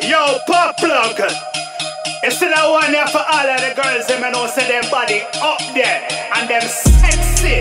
Yo, pop plug. You see that one there for all of the girls, them know say them body up there and them sexy.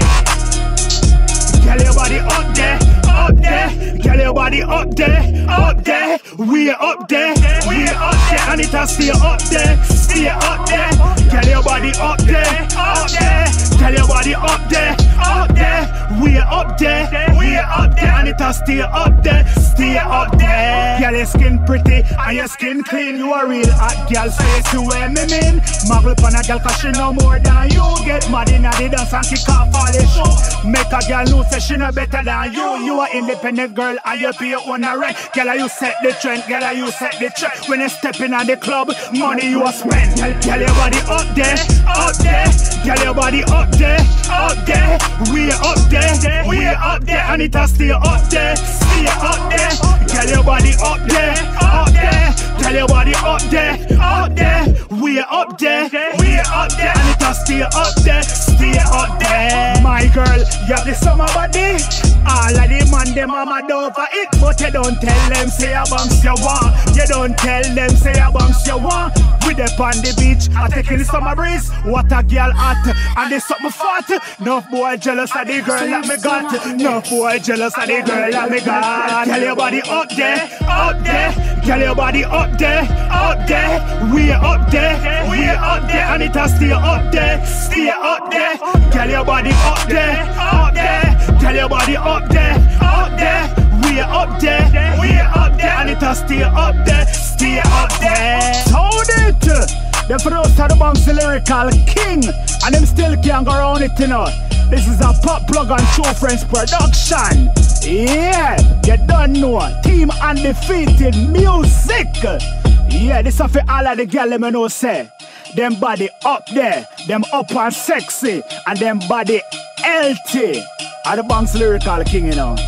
Girl, your body up there, up there. Girl, your body up there, up there. We up there, we up there, and it has stay up there, stay up there. Girl, your body up there, up there. Girl, your body up there, up there. We up there, we up there, and it has stay up there, stay up there. Girl, your skin pretty and your skin clean. You a real hot girl, so you see where me mean. Muggle upon a girl 'cause she know more than you. Get mad in the dance and kick off all the show. Make a girl know say she know better than you. You are independent girl and you pay your own rent. Girl, you set the trend, girl, you set the trend. When you step in at the club, money you a spend. Girl, your body up there, up there. Girl, your body up there, up there. We up there, we up there, and it has stay up there, stay up there. Girl, your body up there, up there. Girl, your body up there, up there. We up there, we up there, and it has stay up there, stay up there. My girl, you have the summer body. All of the man, them mama over it, but you don't tell them say a bounce you want. You don't tell them say a bounce you want. We up on the beach, I taking the summer breeze. What a girl hot, and there's something fat. No boy jealous of the girl that me got. No boy jealous of the girl that me got. Girl, your body up there, up there. Girl, your body up there, up there. We up there, we up there, and it has stay up there, stay up there. Girl, your body up there, up there. Girl, your body up there, up there. We up there, we up there, and it has stay up there, stay up there. Hold it. The first of the Bussin Lyrical King, and them still can't go around it, you know. This is a pop plug and True Friends production. Yeah, you don't know. Team Undefeated Music. Yeah, this is for all of the girls, them know say. Them body up there, them up and sexy, and them body healthy. And the Bussin Lyrical King, you know.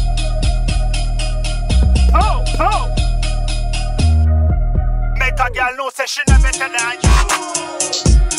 Oh, oh. Make a girl know say she know better than you.